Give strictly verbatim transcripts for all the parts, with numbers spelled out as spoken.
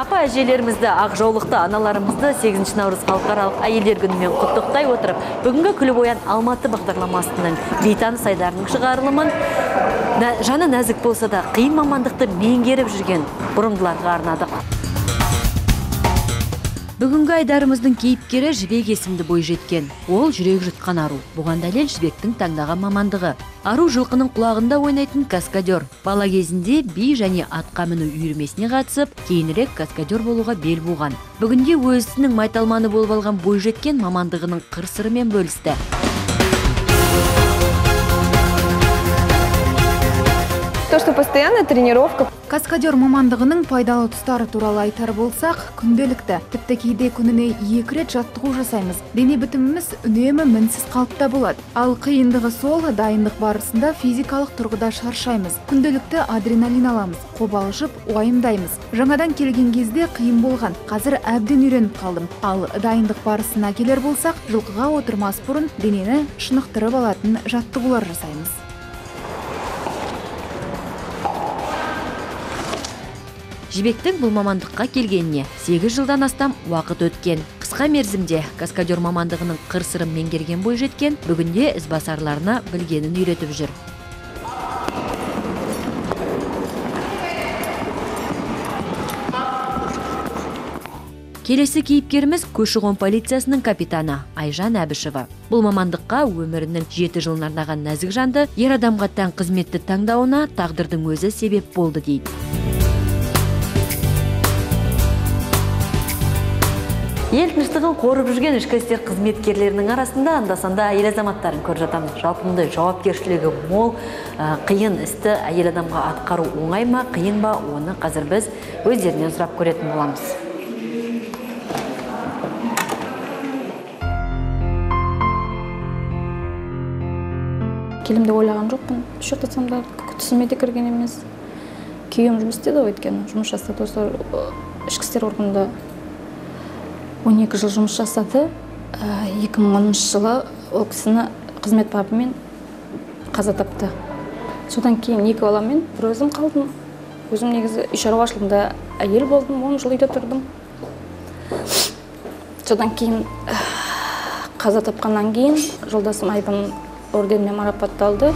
Апа әжелерімізді, ақ жаулықты аналарымызды сегізінші наурыз халықаралық әйелдер күнімен құттықтай отырып, бүгінгі күліп оян Алматы бағдарламасының бейтаныс айдарының шығарылымын жаны нәзік болса да қиын мамандықты меңгеріп жүрген бұрымдыларға арнадық. Бүгінгі айдарымыздың кейіпкері Жібек есімді бойжеткен. Ол жүрек жұтқан ару. Бұған дәлел Жібектің таңдаған мамандығы. Ару жылқының құлағында ойнайтын каскадер. Бала кезінде би және атқа міну үйірмесіне қатысып, кейінірек каскадер болуға бел буған. Бүгінде өзінің майталманы болып алған бойжеткен мамандығының қыр-сырымен бөлісті. То, что постоянная тренировка. Каскадер мамандығының пайдалы тұстары туралы айтар болсақ, күнделікті, тіпті кейде күніне екі рет жаттығу жасаймыз. Дене бітіміміз үнемі мінсіз қалыпта болады. Ал қиындығы сол, дайындық барысында физикалық тұрғыда шаршаймыз. Күнделікті адреналин аламыз, қобалжып, уайымдаймыз. Жаңадан келген кезде қиын болған, қазір әбден үйреніп қалдым. Ал дайындық барысына келер болсақ, жылқыға отырмас бұрын денені шынықтырып алатын жаттығулар жасаймыз. Жібектің бұл мамандыққа келгеніне сегіз жылдан астам уақыт өткен. Қысқа мерзімде каскадер мамандығының қыр-сырын меңгерген бойжеткен бүгінде ізбасарларына білгенін үйретіп жүр. Келесі кейіпкеріміз көші-қон полициясының капитаны Айжан Әбішева. Бұл мамандыққа өмірінің жеті жылын арнаған нәзік жанды ер адамға тән қызметті таңдауына тағдырдың өзі себеп болды дейді. Ел тыныштығын қорып жүрген ішкі істер қызметкерлерінің арасында анда-санда әйел азаматтарын көріп жатамыз. Жалпында жауапкершілігі мол, қиын істі әйел адамға атқару оңай ма, қиын ба, оны қазір біз өздерінен сұрап көретін боламыз. Келімде ойлаған жоқпын. Үш жатсам да түсіме де кірген емес. Күйеуім жұмыс істеді, өйткені жұмыс жасады осы ішкі істер органында. он екі жыл жұмыс жасады. екі мың оныншы жылы ол кісіні қызмет бабымен қаза тапты. Содан кейін екі баламен бір өзім қалдым. Өзім негізі үй шаруашылығында әйел болдым, он жыл үйде тұрдым. Содан кейін қаза тапқаннан кейін жолдасым Айбын орденімен марапатталды.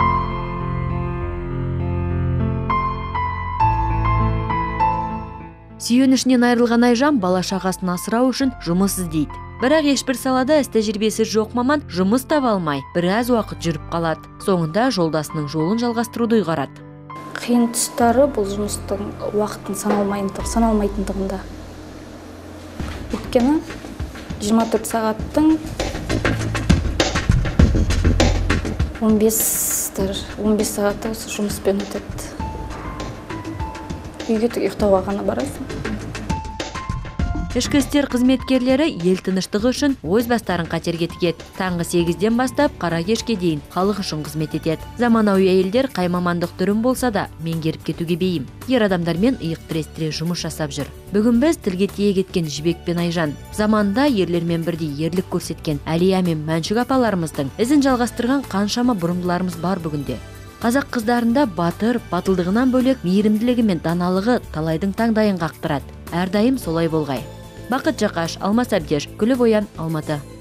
Сүйенішінен айырылған Айжан бала шағасын асырау үшін жұмыс іздейді. Бірақ ешбір салада іс тәжірибесі жоқ маман жұмыс таба алмай, біраз уақыт жүріп қалады. Соңында жолдасының жолын жалғастыруды ұйғарады. Қиын тұстары бұл жұмыстың уақытын саналмайтындығында. Өйткені жиырма төрт сағаттың он бес сағаты осы жұмыспен өтеді. Үйге ұйықтауға ғана барасың. Ішкі істер қызметкерлері ел тыныштығы үшін өз бастарын қатерге тігеді. Таңғы сегізден бастап қара кешке дейін халық үшін қызмет етеді. Заманауи әйелдер қай мамандық түрін болса да меңгеріп кетуге бейім. Ер адамдармен иық тірестіре жұмыс жасап жүр. Бүгін біз тілге тиек еткен Жібек пен Айжан, заманда ерлермен бірдей ерлік көрсеткен Әлия мен Мәншүк апаларымыздың ізін жалғастырған қаншама бұрымдыларымыз бар бүгінде. Қазақ қыздарында батыр, батылдығынан бөлек мейірімділігі мен даналығы талайдың таңдайын қақтырады. Әрдайым солай болғай. Бақыт Жақаш, Алмас Әбдеш, Күліп оян, Алматы.